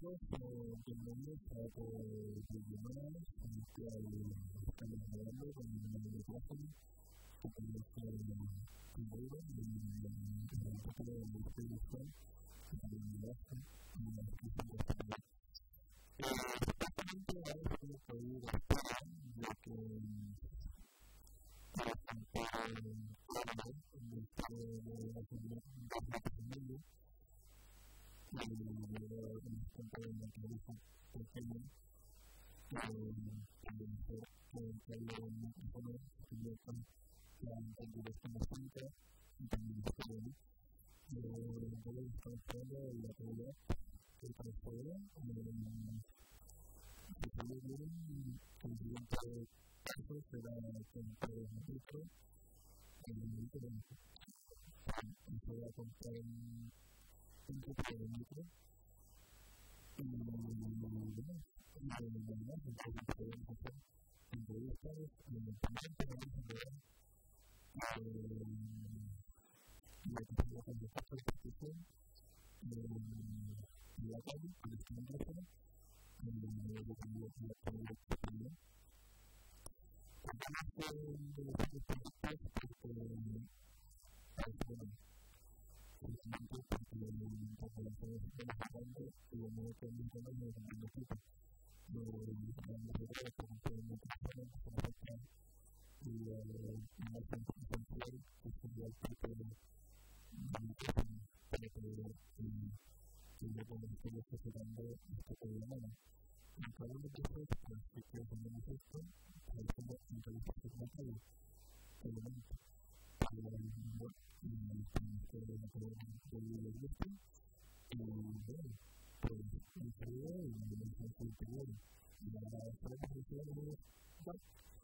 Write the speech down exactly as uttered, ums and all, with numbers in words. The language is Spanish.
todos, bienvenidos a otro webinar en el cual estamos hablando con el micrófono, que tenemos primero un poco de distribución que también me hace y una descripción de esta manera. Justamente ahora tenemos que ir a España, ya que para contar claramente el estado de la seguridad dos metros y medio, y luego nos cuenta de una entrevista pequeña también ser que hay un micrófono que convierta la dirección de cinta y también de seguridad. Luego estamos hablando de la calidad del transporte, de salir bien, el siguiente paso será comprar un filtro y se va a comprar un un poco de micro y bueno, además entonces podemos hacer entrevistas también podemos ver la capacidad de participación en la calle con este micrófono y luego también la proyección también. Contamos de los proyectos porque precisamente porque mientras que estamos trabajando y el nuevo proyecto no es un equipo de grandes reglas por un poco de micrófono que se afecta y una sensación que sería el tipo de micrófono para poder y luego estoy ejecutando este programa. En cada uno de estos, pues si quieres tenemos esto, por ejemplo, entrevistas que se me elemento para el mundo y tenemos que ver la palabra de la lista y bueno, pues un saludo y un saludo superior y ahora esperamos que sea